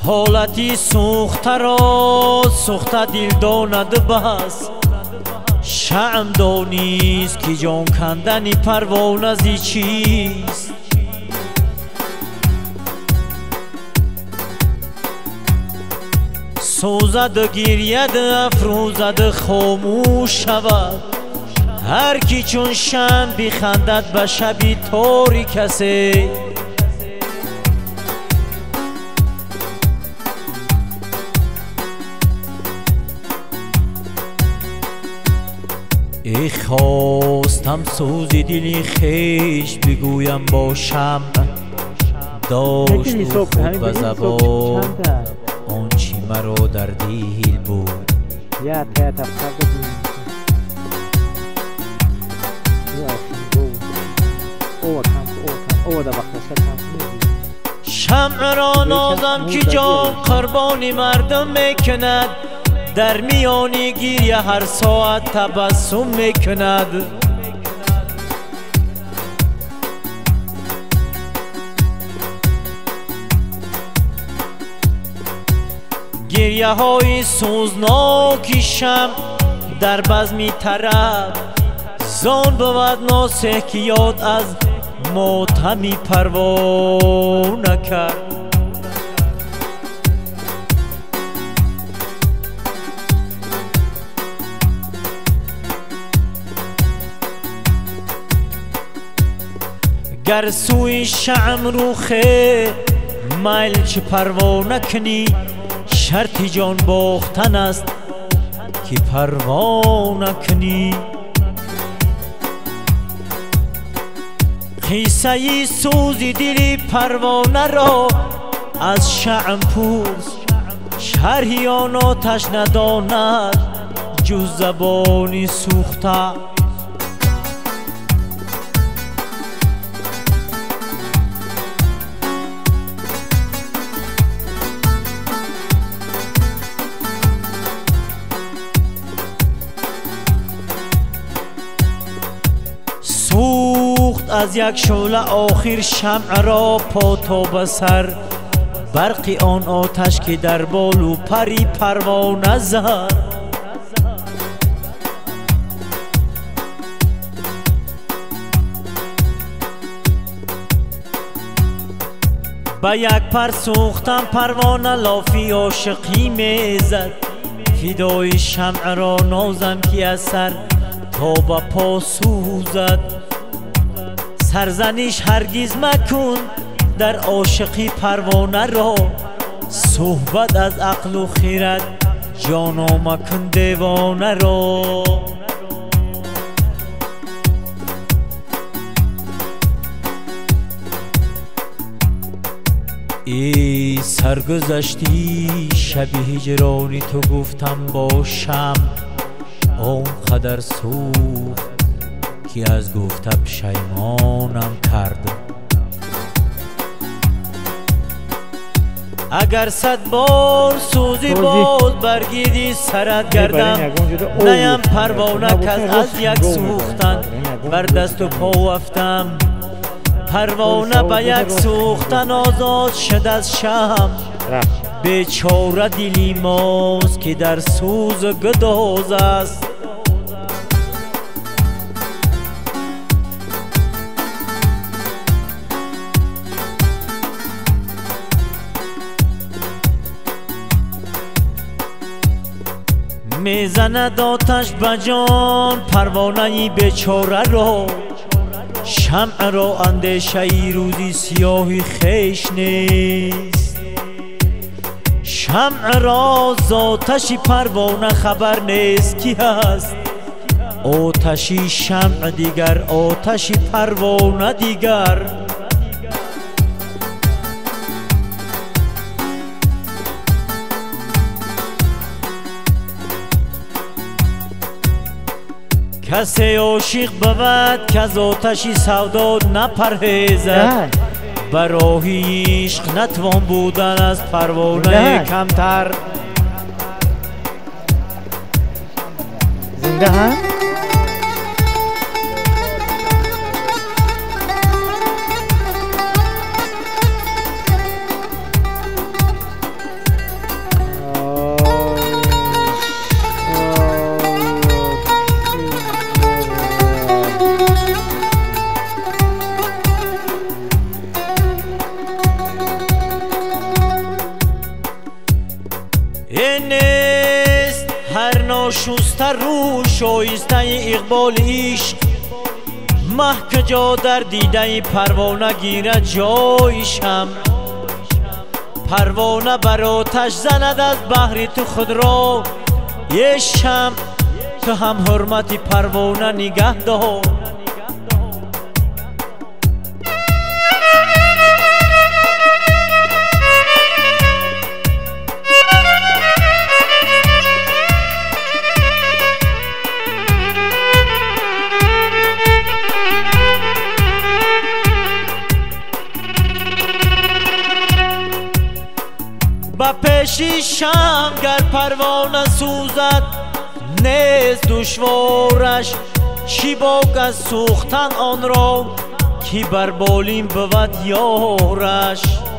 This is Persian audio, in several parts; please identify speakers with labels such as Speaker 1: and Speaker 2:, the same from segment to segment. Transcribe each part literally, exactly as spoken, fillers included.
Speaker 1: حالتی سوخته را سوخته دل داند بس، شمع دانیست که جان کندن پروانه زی چیست. سوزد و گرید افروزد خاموش شود، هر کی چون شمع بخندد به شبی تاری کسی. ای خواستم سوزی دلی خیش بگویم با شمع، داشت او خود به زبان آنچی مرا در دل بود. شمع را نازم که جان قربانی مردم میکند، در میانی گیریه هر ساعت تبسم میکند. گریه های سوزناکی شمع در بزمی طرب، زان بود ناسه که یاد از ماتمی پروانه کرد. گر سوی شمع روخه میل چه پروانه کنی، شرط جان باختن است که پروانه کنی. قصه سوزی دلی پروانه را از شمع پرس، شرحی آن آتش نداند جز زبانی سوخته. سوخت از یک شعله آخر شمع را پا تا به سر، برق آن آتش که در بال و پری پروانه زد. با یک پر سوختم پروانه لافی عاشقی میزد، فدای شمع را نازم که از سر تا به پا سوزد. سرزنش هرگز مکن در عاشقی پروانه را، صحبت از عقل و خیرت جانا مکن دیوانه را. ای سرگذشتی شب هجرانی تو گفتم با شمع، آن قدر سوخت که از گفته پشیمانم کرد. اگر صد بار سوزی باز برگیری سرت گردم، نیم پروانه کز از یک سوختن بر دست و پا افتم. پروانه به یک سوختن آزاد شد از شمع، بیچاره دلی ماست که در سوز گداز است. میزند آتش به جان پروانه بیچاره را، شمع را اندیشه ای روزی سیاهی خیش نیست. شمع را ز آتش پروانه خبر نیست کی هست، آتشی شمع دیگر آتشی پروانه دیگر. کسی عاشق بود که از آتشی سودا نپرهیزد، برای عشق نتوان بودن از پروانه کمتر.
Speaker 2: زنده ها؟
Speaker 1: هر ناشسته رو شایسته اقبال عشق، مه که جا در دیده پروانه گیره جایشم. پروانه بر آتش زند از بحر تو خود را یه شمع، تو هم حرمت پروانه نگه دار. با پیشی شم گر پروانه سوزد نیست دشوارش، چی باک از سوختن آن را کی بر بالین بود یارش.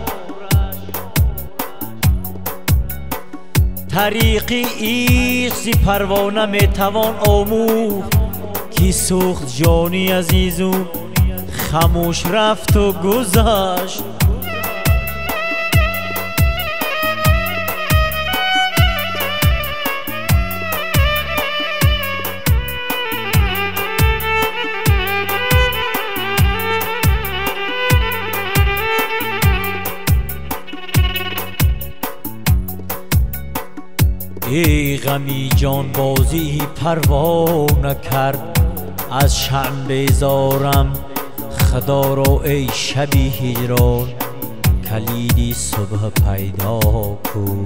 Speaker 1: طریقی عشق زی پروانه میتوان آموخت، کی سوخت جانی عزیزو خاموش رفت و گذشت. ای غمی جان بازی پروا نکرد، از شمع بیزارم خدا را ای شبی هجران، کلیدی صبح پیدا کن.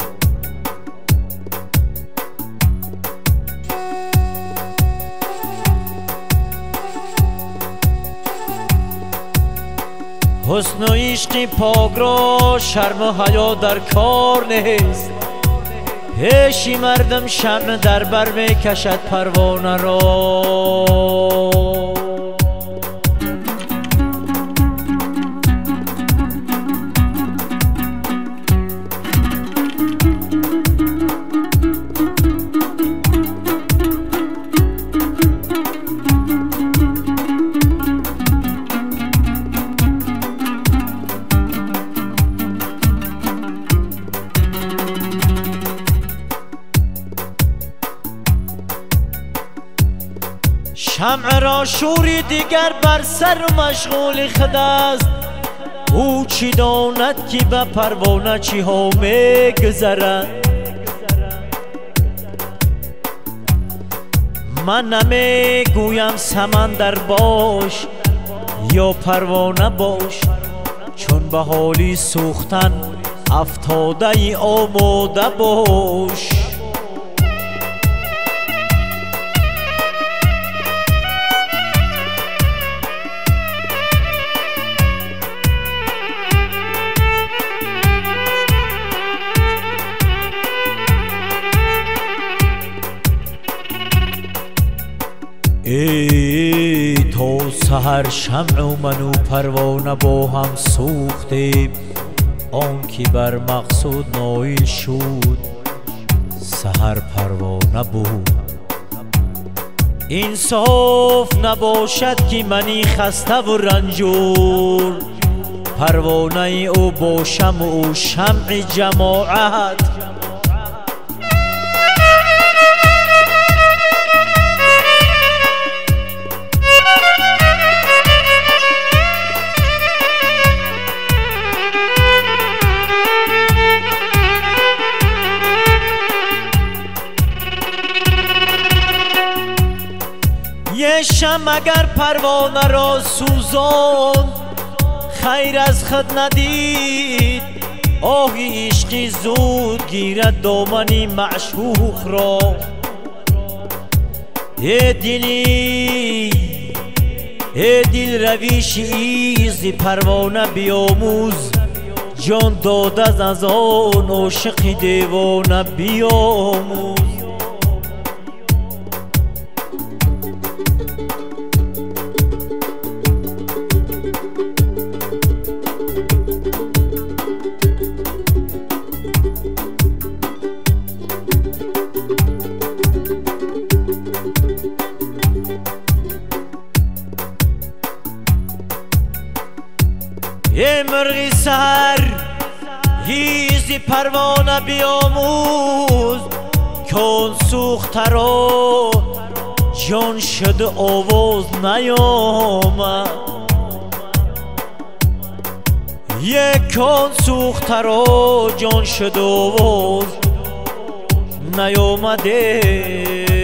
Speaker 1: حسن و عشق پاک را شرم و حیا در کار نیست، پیشی مردم شمع در بر می کشد پروانه را. شمع را شوری دیگر بر سر و مشغول خود است، او چی داند که به پروانه چی ها می گذرد. من نمی گویم سمندر باش یا پروانه باش، چون به حالی سوختن افتاده ای آماده باش. ای تا سحر شمع و من و پروانه با هم سوختیم، آن که بر مقصود نایل شد سحر پروانه بود. انصاف نباشد که منی خسته و رنجور، پروانه او باشم و او شمع جماعت. یه شم اگر پروانه را سوزان خیر از خود ندید، آهی عشقی زود گیرد دامنی معشوق را. ای دلی ای دل رویش ایز پروانه بیاموز، جان داده از آن عاشق دیوانه بیاموز. ای مرغی سحر هیزی پروانه بیاموز، کن سوخته را جان شد آواز نیامد یک کن سوخته را جان شد آواز نیامده